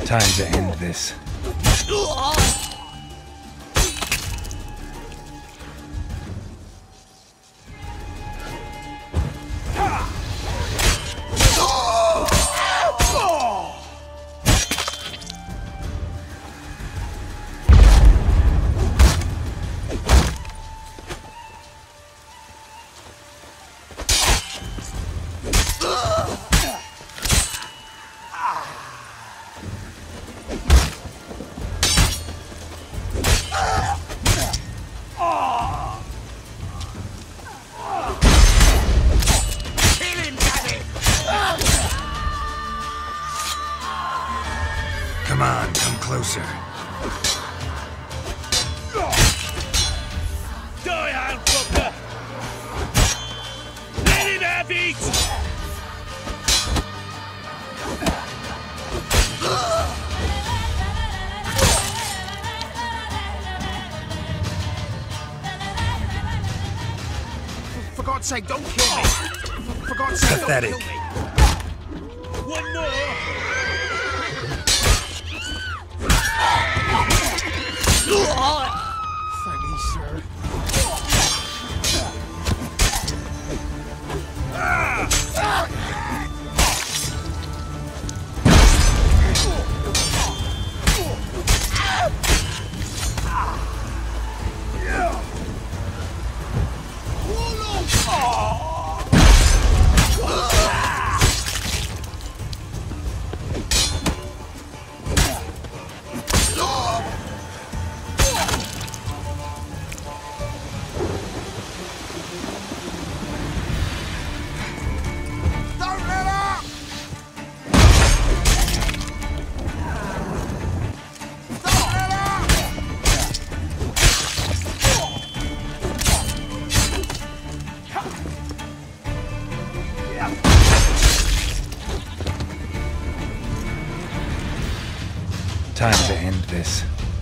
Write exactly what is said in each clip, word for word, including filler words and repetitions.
Time to end this. Come on, come closer. Die, handfucker! Let him have it! For God's sake, don't kill me! For God's sake, Pathetic. don't kill me! One more! Thank you, sir. Time to end this.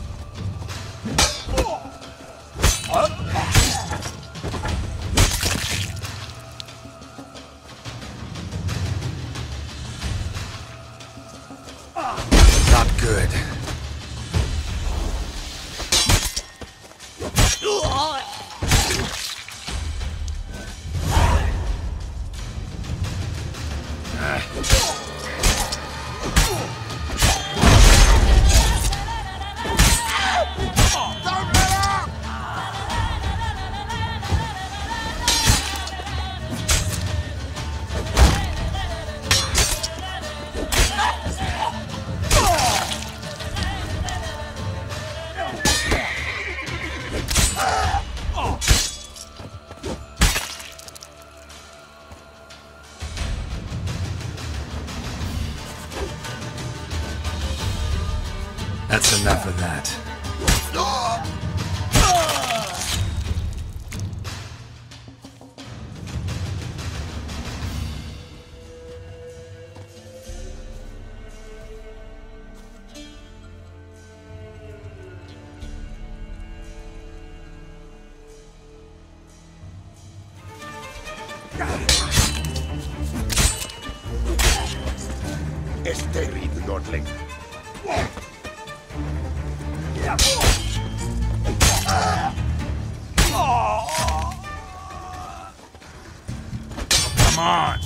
Not good. That's enough of that. Este read, Lordling. Come on!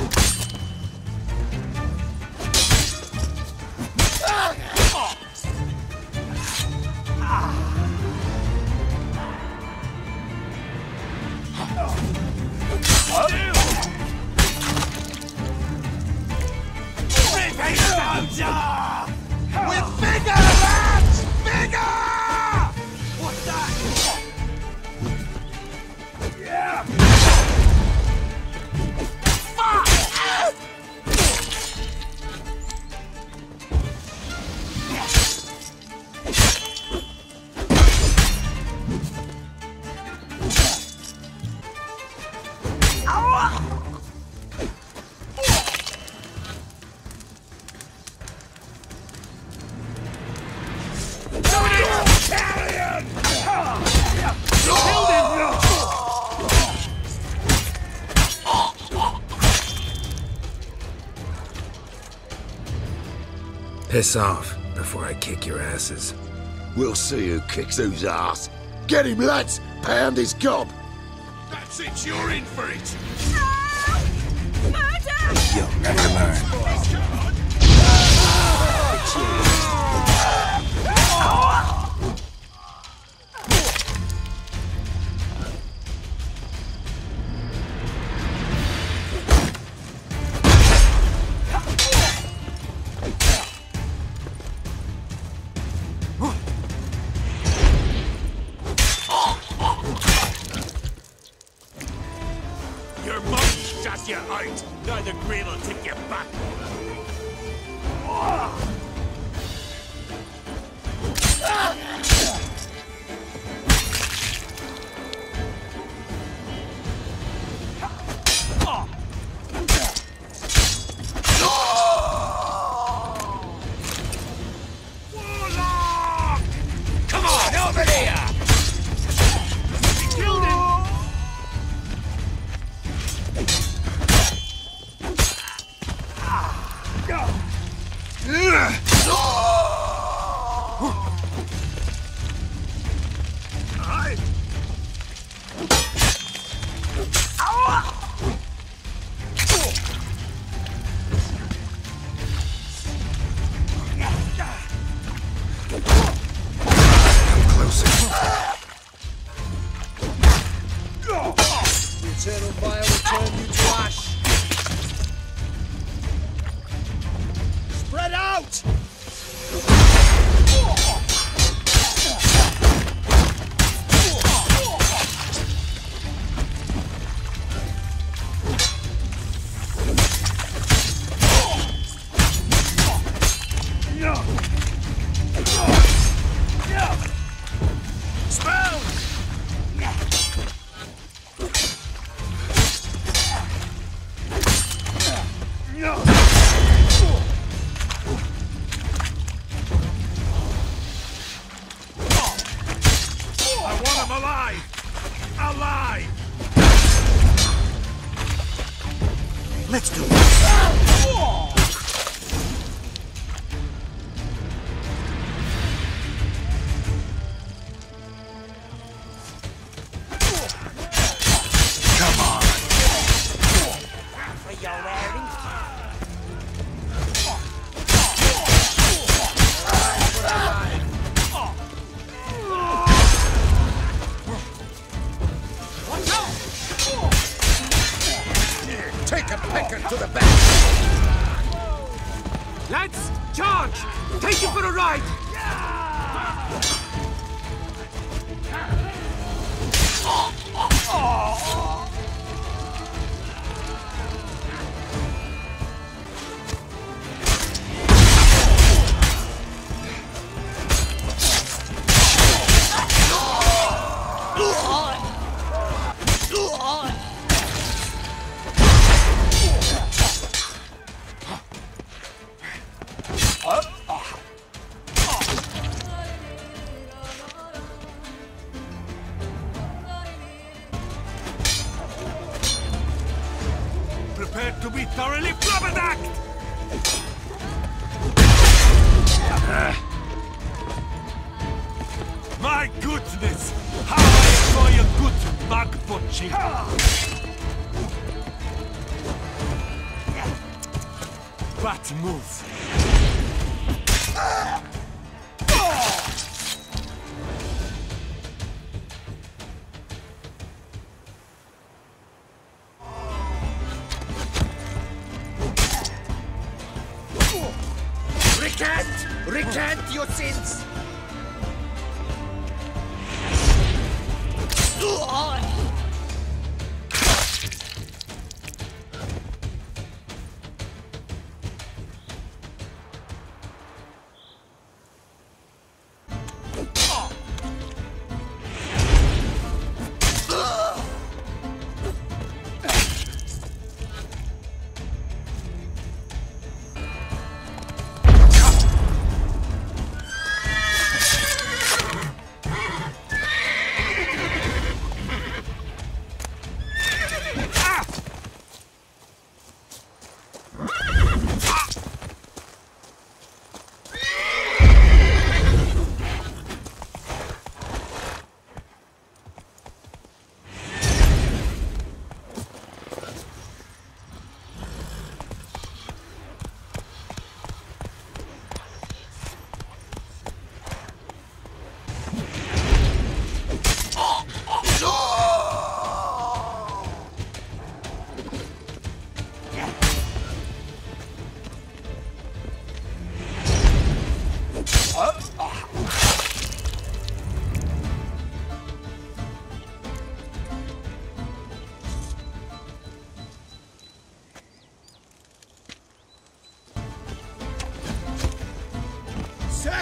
With vigor, lads! Vigor! What's that? Yeah! Fuck! Ow! Piss off before I kick your asses. We'll see who kicks whose ass. Get him, lads! Pound his gob! That's it, you're in for it! You'll never learn. Your mum's just you out! Now the grave will take you back! Warlock! Come on, over there! You killed him! Eternal fire will turn you to ash. Spread out! Spell! I want him alive! Alive! Let's do this! Come on. For your wearing. Take a pecker to the back! Lads, charge! Take him for a ride! Prepare to be thoroughly flabberdacked! My goodness! How I enjoy a good bug punching! Bad move! Recant! Recant your sins!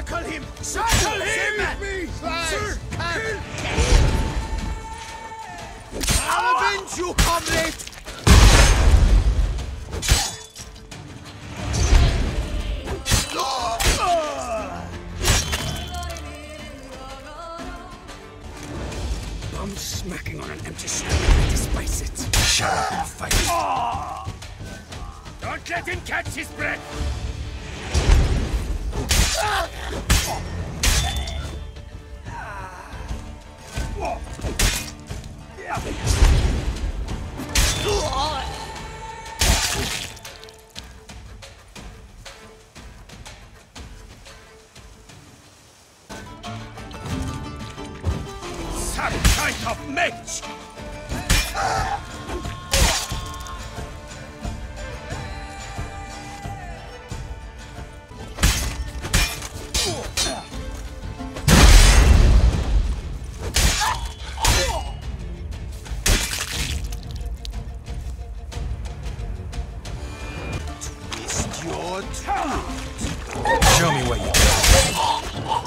Tackle him! Tackle him! Save me! Sir, Kill! I'll avenge you, comrade! I'm smacking on an empty stomach. I despise it. Shut up and fight. Don't let him catch his breath! Some kind of match! Twist your tongue! Show me what you got.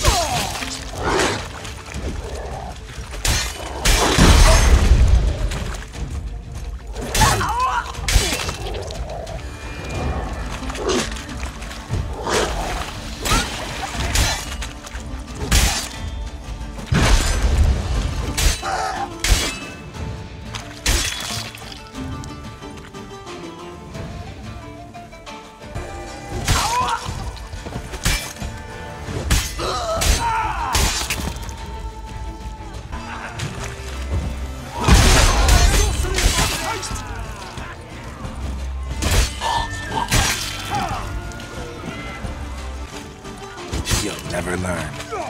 You'll never learn.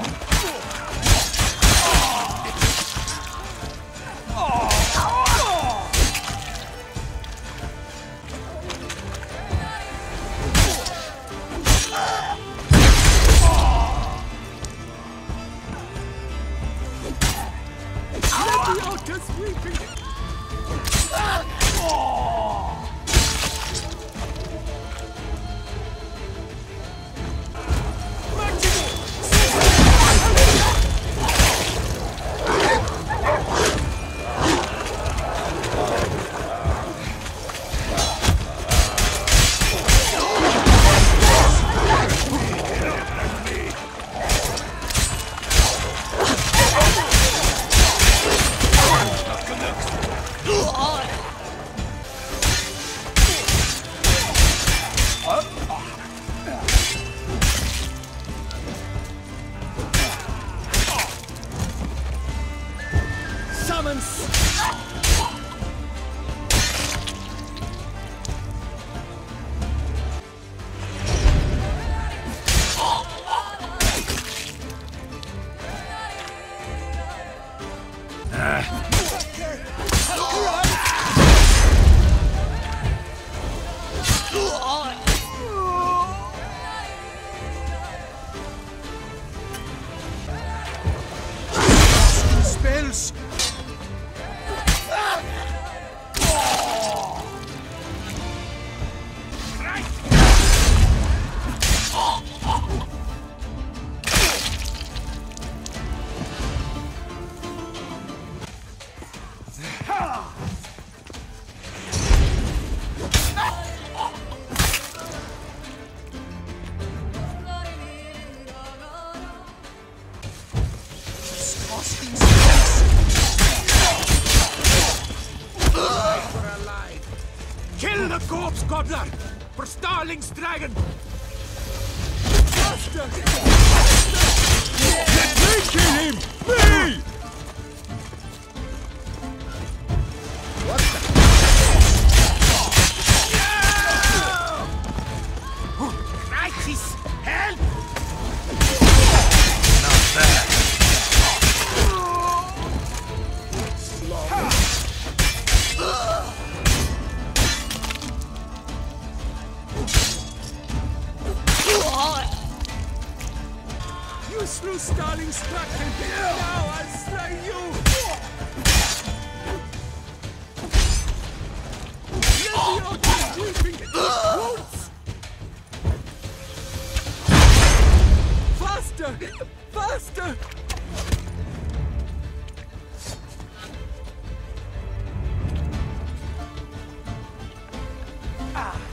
Spells! Kill the corpse gobbler for Starling's dragon! Let me kill him! Me! What the? Crisis! Help! Not bad. You slew Starling's dragon! Now I'll slay you! Let the others weeping at the roots! Faster! Faster! Ah!